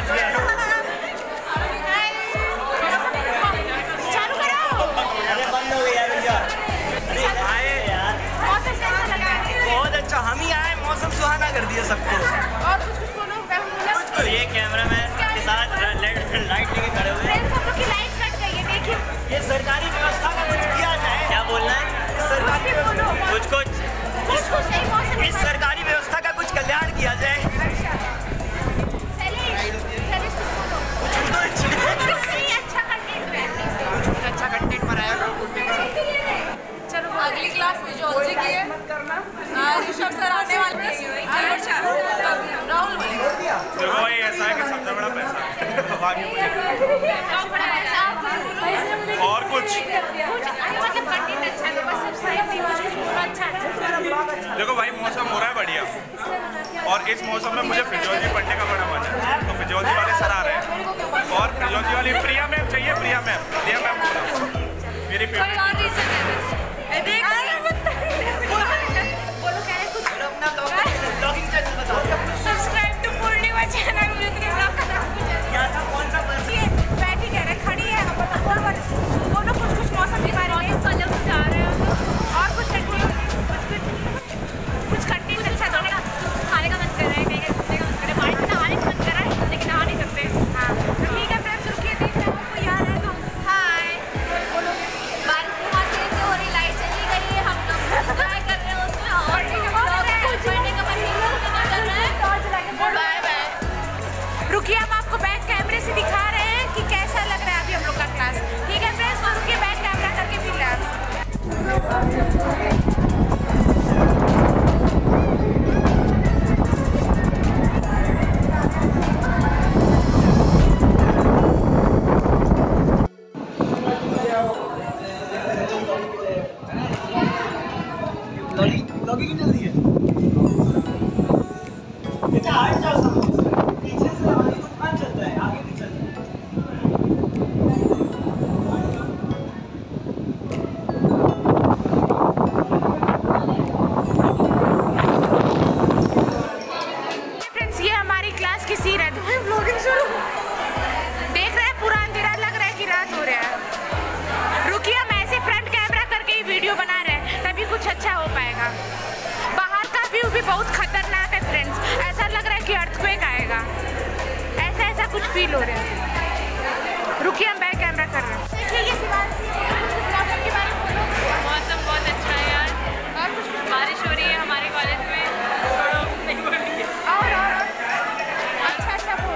पहुंच गया। चालू करो। अरे बंद हो गया भैया। अरे आए यार, मौसम कैसा लगा? बहुत अच्छा, हम ही आए, मौसम सुहाना कर दिया सबको। और कुछ बोलो, कुछ ये कैमरा मैन के साथ लाइट लेके खड़े हुए हैं। सब लोग की लाइट कट गई है, देखिए। ये सरकारी व्यवस्था का कुछ किया जाए। क्या बोलना है? सरकारी कुछ इस सरकारी व्यवस्था का कुछ कल्याण किया जाए। अच्छा कंटेंट बनाया करो। चलो अगली क्लास फिजियोलॉजी की है। ऋषभ सर आने वाले हैं। राहुल देखो भाई ऐसा है कि सबसे बड़ा पैसा और कुछ देखो भाई, मौसम हो रहा है बढ़िया और इस मौसम में मुझे फिजियोलॉजी पढ़ने का बड़ा मन है, तो फिजियोलॉजी वाले सर आ रहे हैं और फिजियोलॉजी वाली प्रिया मैम चाहिए। प्रिया मैम मेरी favourite. Subscribe to Purnima channel. बैठी कह रहे खड़ी है, बोलो कुछ मौसम के बारे में। जा रहे हैं और कुछ कंटेंट अच्छा तो खाने का मन कर रहा है, घूमने का मन कर रहा है, बारिश में नहाने का मन कर रहा है, लेकिन नहा नहीं सकते। हाँ ठीक है फ्रेंड्स, रुकिए देख रहे हो आपको याद है तो हाय बोलो। बारिश बहुत तेज से हो रही, लाइट चली गई है, हम लोग ट्राई कर रहे हैं उसमें और पढ़ने का मन नहीं कर रहा है। Bye bye. रुकिए, हम आपको बैक कैमरे से दिखा रहे हैं कि कैसा लग रहा है अभी हम लोग का क्लास। ठीक है फ्रेंड्स, तो रुकिए, बैक कैमरा करके मिल रहा है। लॉगिंग जल्दी है। पीछे से हमारी दुकान चल रहा है, आगे नहीं चल रहा है। फ्रेंड्स, ये हमारी क्लास की सीन है। व्लॉगिंग शुरू देख रहे हैं, पूरा अंधेरा लग रहा है कि रात हो रहा है। रुकिए, हम ऐसे फ्रंट कैमरा करके ही वीडियो बना रहे हैं, तभी कुछ अच्छा हो पाएगा। बाहर का व्यू भी बहुत खतरनाक है फ्रेंड्स, ऐसा लग रहा है कि अर्थक्वेक आएगा, ऐसा कुछ फील हो रहा है। रुकिए, हम बैक कैमरा कर रहे हैं। देखिए ये मौसम के बारे में बोलो। मौसम बहुत अच्छा है यार, और कुछ बारिश हो रही है हमारे कॉलेज में। और अच्छा बोल।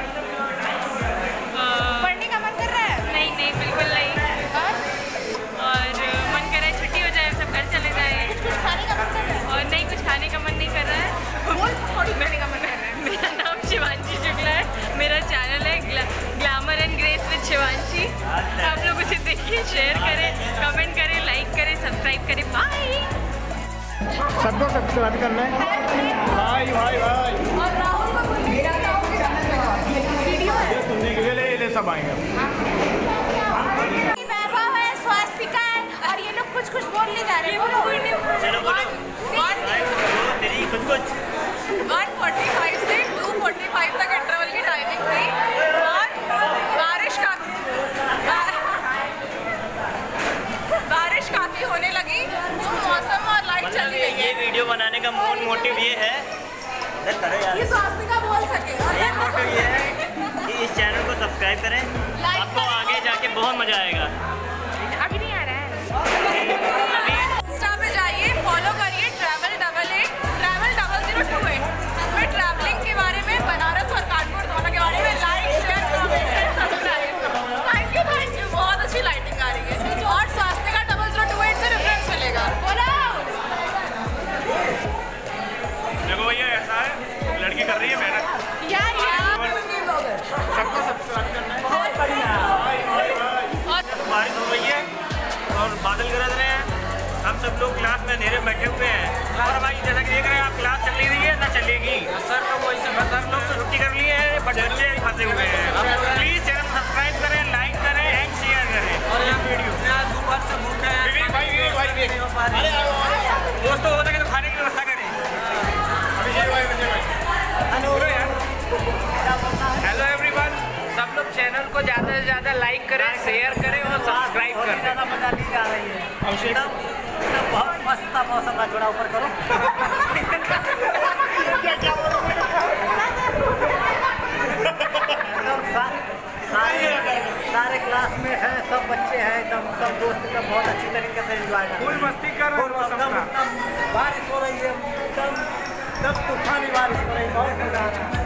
पढ़ने का मन कर रहा है? नहीं बिल्कुल नहीं। और मन कर रहा है छुट्टी हो जाए, सब घर चले जाए। कुछ खाने का मन कर रहा है? और नहीं, कुछ खाने का मन नहीं कर रहा है। थोड़ी खाने का मन कर रहा है। मेरा नाम शिवांशी शुक्ला है, मेरा चैनल है glamour and grace with Shivanshi. आप लोग उसे देखिए, शेयर करें, कमेंट करें, लाइक करें, सब्सक्राइब करें। बाय। सबको सब्सक्राइब करना है। भाई और राहुल को कोई वीडियो है सुनने के लिए सब आएंगे। वैभव है, स्वास्तिका है, और ये लोग कुछ बोल ले जा रहे हैं। बोलो चलो बोलो। तेरी कुछ 1:45 से 2:45 तक इंटरवल की टाइमिंग थी और बारिश काफी होने लगी, तो मौसम और लाइट चली गई। ये वीडियो बनाने का मूल मोटिव ये है, ये स्वास्तिका बोल सके। ये मोटिव ये है कि इस चैनल को सब्सक्राइब करें, आपको आगे जाके बहुत मजा आएगा। अभी नहीं आ रहा है। अभी इंस्टा पे जाइए, फॉलो करिए travel008 में ट्रैवलिंग के बारे में, बनारस और कानपुर दोनों के बारे में like, share, comment, subscribe. Thank you बहुत अच्छी लाइटिंग आ रही है। और स्वास्तिका 0028 से रेफरेंस मिलेगा। बोलो। देखो भैया, ऐसा है लड़की कर रही है मेहनत, यार सबको सब्सक्राइब करना है। बहुत बढ़िया। बारिश हो गई है और बादल गरज रहे हैं, हम सब लोग क्लास में अंधेरे बैठे हुए हैं और भाई जैसा कि देख रहे हैं आप, क्लास चल रही है ना चलेगी। सर लोग छुट्टी कर लिए हैं, बट बच्चे भी फंसे हुए हैं। प्लीज चैनल सब्सक्राइब करें, लाइक करें एंड शेयर करें। और ये वीडियो दोस्तों हो सके तो खाने की व्यवस्था करें। Hello everyone. लाइक करें, शेयर करें और सब्सक्राइब करें। ज़्यादा मजा ली जा रही है। एकदम बहुत मस्त था मौसम। थोड़ा ऊपर करो। एकदम सारे क्लासमेट हैं, सब बच्चे हैं, एकदम सब दोस्त एकदम बहुत अच्छी तरीके से एंजॉय कर रहे हैं। मस्ती कर रहे हैं। एकदम बारिश हो रही है, एकदम तूफानी बारिश हो रही है, बहुत मजा आ रहा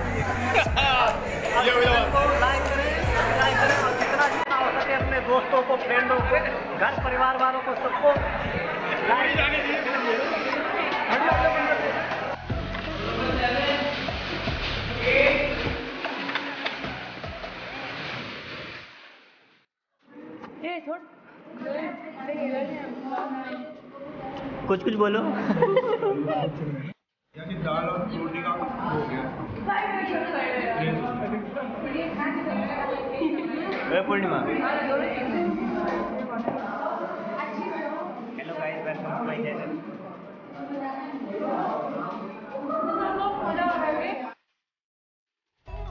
है। को लाइक करें, सब्सक्राइब करें और जितना जितना हो सके अपने दोस्तों को, फ्रेंडों को, घर परिवार वालों को सबको कुछ कुछ बोलो। यानी दाल और रोटी का हो गया। Purnima, hello guys, welcome to my channel.